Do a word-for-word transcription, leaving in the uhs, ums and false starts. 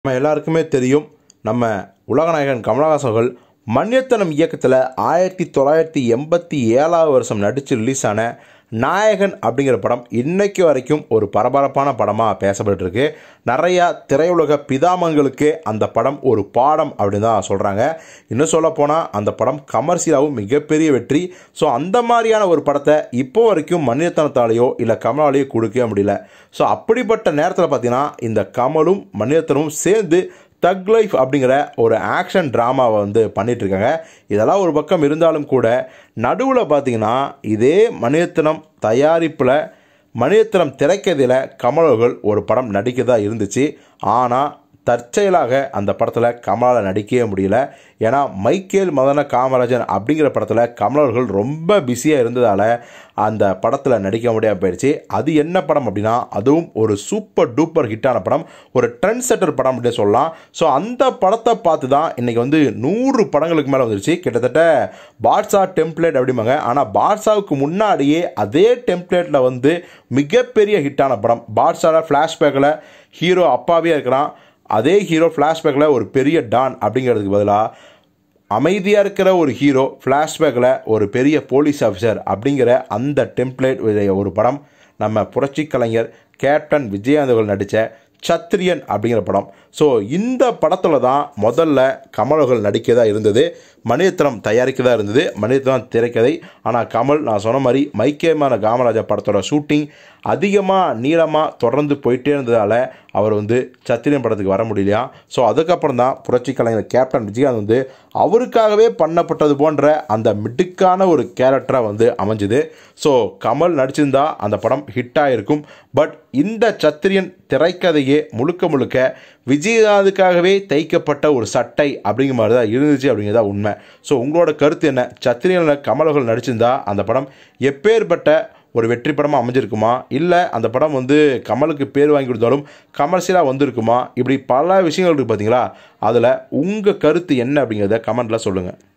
நம்ம எல்லாருக்குமே தெரியும், நம்ம உலகநாயகன் கமலஹாசன் அவர்கள் மணிரத்னம் இயக்கத்தில் ஆயிரத்தி தொள்ளாயிரத்தி எண்பத்தி ஏழாவது வருஷம் நடித்து ரிலீஸ் ஆன நாயகன் அப்படிங்கிற படம் இன்னைக்கு வரைக்கும் ஒரு பரபரப்பான படமாக பேசப்பட்டு இருக்கு. நிறையா திரையுலக பிதாமங்களுக்கு அந்த படம் ஒரு பாடம் அப்படின்னு தான் சொல்கிறாங்க. இன்னும் சொல்ல போனால் அந்த படம் கமர்ஷியலாகவும் மிகப்பெரிய வெற்றி. ஸோ அந்த மாதிரியான ஒரு படத்தை இப்போ வரைக்கும் மணிரத்னத்தாலேயோ இல்லை கமலாலேயோ கொடுக்கவே முடியல. ஸோ அப்படிப்பட்ட நேரத்தில் பார்த்தீங்கன்னா இந்த கமலும் மணிரத்னமும் சேர்ந்து தக் லைஃப் அப்படிங்கிற ஒரு ஆக்ஷன் ட்ராமாவை வந்து பண்ணிகிட்ருக்காங்க. இதெல்லாம் ஒரு பக்கம் இருந்தாலும் கூட நடுவில் பார்த்திங்கன்னா இதே மணிரத்னம் தயாரிப்பில் மணிரத்னம் திரைக்கதையில் கமல் அவர்கள் ஒரு படம் நடிக்கதா இருந்துச்சு. ஆனால் தற்செயலாக அந்த படத்தில் கமலால் நடிக்கவே முடியல. ஏன்னா மைக்கேல் மதன காமராஜன் அப்படிங்கிற படத்தில் கமல் அவர்கள் ரொம்ப பிஸியாக இருந்ததால் அந்த படத்தில் நடிக்க முடியாமல் போயிடுச்சு. அது என்ன படம் அப்படின்னா, அதுவும் ஒரு சூப்பர் டூப்பர் ஹிட்டான படம், ஒரு ட்ரெண்ட் செட்டர் படம் அப்படின்னு சொல்லலாம். ஸோ அந்த படத்தை பார்த்து தான் இன்றைக்கி வந்து நூறு படங்களுக்கு மேலே வந்துருச்சு. கிட்டத்தட்ட பாட்ஷா டெம்ப்ளேட் அப்படிம்பாங்க. ஆனால் பாட்ஷாவுக்கு முன்னாடியே அதே டெம்ப்ளேட்டில் வந்து மிகப்பெரிய ஹிட்டான படம். பாட்ஷாவில் ஃப்ளாஷ்பேக்கில் ஹீரோ அப்பாவே இருக்கிறான். அதே ஹீரோ ஃப்ளாஷ்பேக்கில் ஒரு பெரிய டான் அப்படிங்கிறதுக்கு பதிலாக அமைதியாக இருக்கிற ஒரு ஹீரோ ஃப்ளாஷ்பேக்கில் ஒரு பெரிய போலீஸ் ஆஃபீஸர் அப்படிங்கிற அந்த டெம்ப்ளேட் ஒரு படம் நம்ம புரட்சி கலைஞர் கேப்டன் விஜயகாந்த் அவர்கள் நடித்த சத்திரியன் அப்படிங்கிற படம். ஸோ இந்த படத்தில் தான் முதல்ல கமல் அவர்கள் நடிக்கதாக இருந்தது, மணிரத்னம் தயாரிக்கதாக இருந்தது, மணிரத்னம் திரைக்கதை. ஆனால் கமல் நான் சொன்ன மாதிரி மைக்கேமான காமராஜா படத்தோட ஷூட்டிங் அதிகமாக நீளமாக தொடர்ந்து போயிட்டே இருந்ததால் அவர் வந்து சத்திரியன் படத்துக்கு வர முடியலையா. ஸோ அதுக்கப்புறம் தான் புரட்சி கலைஞர் கேப்டன் விஜயகாந்த் வந்து அவருக்காகவே பண்ணப்பட்டது போன்ற அந்த மிடுக்கான ஒரு கேரக்டராக வந்து அமைஞ்சுது. ஸோ கமல் நடிச்சிருந்தா அந்த படம் ஹிட்டாக இருக்கும். பட் இந்த சத்திரியன் திரைக்கதையே முழுக்க முழுக்க விஜயகாந்துக்காகவே தைக்கப்பட்ட ஒரு சட்டை அப்படிங்கிற மாதிரி தான் இருந்துச்சு அப்படிங்கிறதா உண்மை. ஸோ உங்களோட கருத்து என்ன? சத்திரியனில் கமல் அவர்கள் நடிச்சிருந்தா அந்த படம் எப்பேற்பட்ட ஒரு வெற்றி படமாக அமைஞ்சிருக்குமா, இல்லை அந்த படம் வந்து கமலுக்கு பேர் வாங்கி கொடுத்தாலும் கமர்ஷியலாக வந்திருக்குமா? இப்படி பல விஷயங்கள் இருக்குது பார்த்தீங்களா. அதில் உங்கள் கருத்து என்ன அப்படிங்கிறத கமெண்ட்டில் சொல்லுங்கள்.